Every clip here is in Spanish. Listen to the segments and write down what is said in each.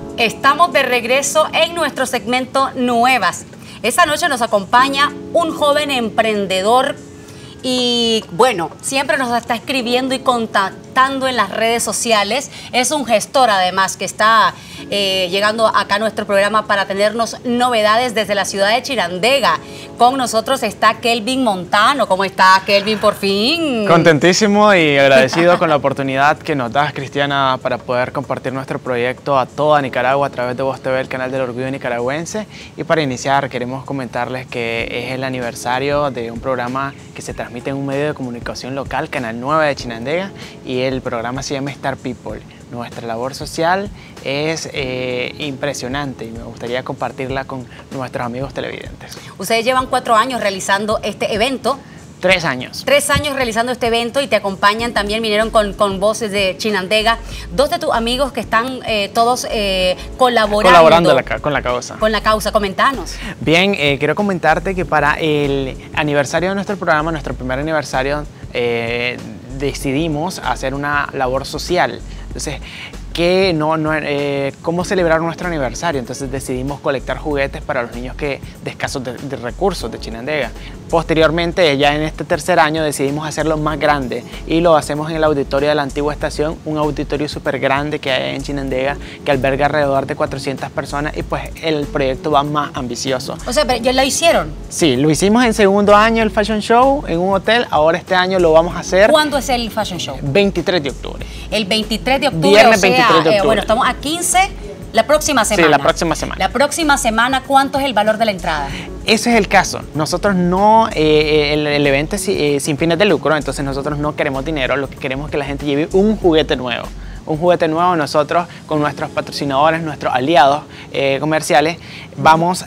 Estamos de regreso en nuestro segmento Nuevas. Esta noche nos acompaña un joven emprendedor y bueno, siempre nos está escribiendo y contactando en las redes sociales. Es un gestor además que está llegando acá a nuestro programa para tenernos novedades desde la ciudad de Chinandega. Con nosotros está Kelvin Montano. ¿Cómo está, Kelvin, por fin? Contentísimo y agradecido con la oportunidad que nos das, Cristiana, para poder compartir nuestro proyecto a toda Nicaragua a través de Voz TV, el canal del orgullo nicaragüense. Y para iniciar, queremos comentarles que es el aniversario de un programa que se transmite en un medio de comunicación local, Canal 9 de Chinandega, y el programa se llama Star People. Nuestra labor social es impresionante y me gustaría compartirla con nuestros amigos televidentes. Ustedes llevan 4 años realizando este evento. 3 años. 3 años realizando este evento y te acompañan también, vinieron con voces de Chinandega. 2 de tus amigos que están todos colaborando con la causa. Con la causa, comentanos. Bien, quiero comentarte que para el aniversario de nuestro programa, nuestro primer aniversario, decidimos hacer una labor social. Entonces, ¿cómo celebrar nuestro aniversario? Entonces decidimos colectar juguetes para los niños de escasos de recursos de Chinandega. Posteriormente, ya en este tercer año, decidimos hacerlo más grande y lo hacemos en el auditorio de la antigua estación, un auditorio súper grande que hay en Chinandega, que alberga alrededor de 400 personas y pues el proyecto va más ambicioso. O sea, pero ¿ya lo hicieron? Sí, lo hicimos en segundo año el Fashion Show en un hotel, ahora este año lo vamos a hacer. ¿Cuándo es el Fashion Show? 23 de octubre. El 23 de octubre, Viernes o sea, 23 de octubre. Bueno, estamos a 15, la próxima semana. Sí, la próxima semana. La próxima semana, ¿cuánto es el valor de la entrada? Ese es el caso. Nosotros no, el evento es sin fines de lucro, entonces nosotros no queremos dinero, lo que queremos es que la gente lleve un juguete nuevo. Un juguete nuevo. Nosotros con nuestros patrocinadores, nuestros aliados comerciales, vamos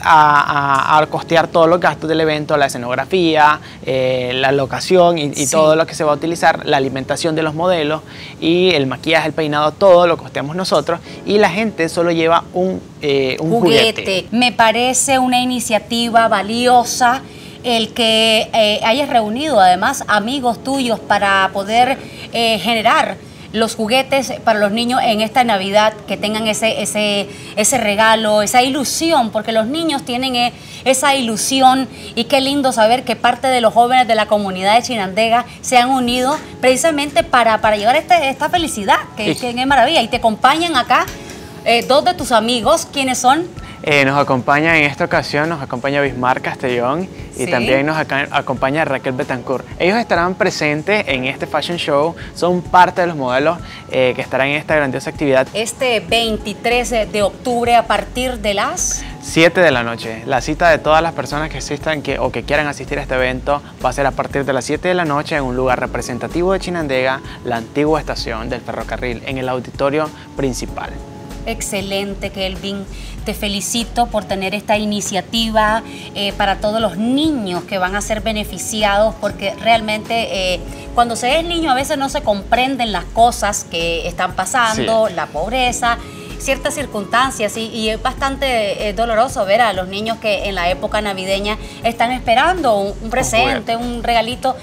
a costear todos los gastos del evento, la escenografía, la locación y sí, todo lo que se va a utilizar, la alimentación de los modelos y el maquillaje, el peinado, todo lo costeamos nosotros y la gente solo lleva un juguete. Me parece una iniciativa valiosa el que hayas reunido además amigos tuyos para poder generar los juguetes para los niños en esta Navidad, que tengan ese regalo, esa ilusión, porque los niños tienen esa ilusión y qué lindo saber que parte de los jóvenes de la comunidad de Chinandega se han unido precisamente para llevar esta felicidad, que es maravilla. Y te acompañan acá 2 de tus amigos, ¿quiénes son? Nos acompaña en esta ocasión, nos acompaña Bismar Castellón y también nos acompaña Raquel Betancourt. Ellos estarán presentes en este Fashion Show, son parte de los modelos que estarán en esta grandiosa actividad. Este 23 de octubre a partir de las 7 de la noche. La cita de todas las personas que asistan o que quieran asistir a este evento va a ser a partir de las 7 de la noche en un lugar representativo de Chinandega, la antigua estación del ferrocarril, en el auditorio principal. Excelente, Kelvin. Te felicito por tener esta iniciativa para todos los niños que van a ser beneficiados, porque realmente cuando se es niño a veces no se comprenden las cosas que están pasando, sí, la pobreza, ciertas circunstancias y es bastante doloroso ver a los niños que en la época navideña están esperando un presente, un regalito.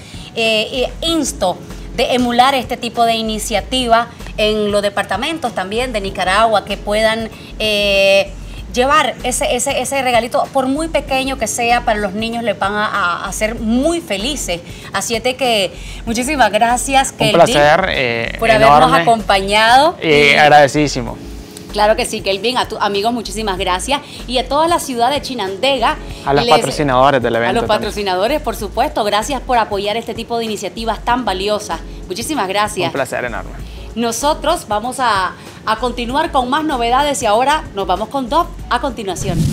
Insto de emular este tipo de iniciativa en los departamentos también de Nicaragua, que puedan llevar ese regalito, por muy pequeño que sea, para los niños les van a hacer muy felices. Así es de que muchísimas gracias, Kelvin, un placer por habernos acompañado. Agradecidísimo. Claro que sí, Kelvin, a tus amigos muchísimas gracias y a toda la ciudad de Chinandega. A los patrocinadores del evento. A los patrocinadores, por supuesto, gracias por apoyar este tipo de iniciativas tan valiosas. Muchísimas gracias. Un placer enorme. Nosotros vamos a continuar con más novedades y ahora nos vamos con Dove a continuación.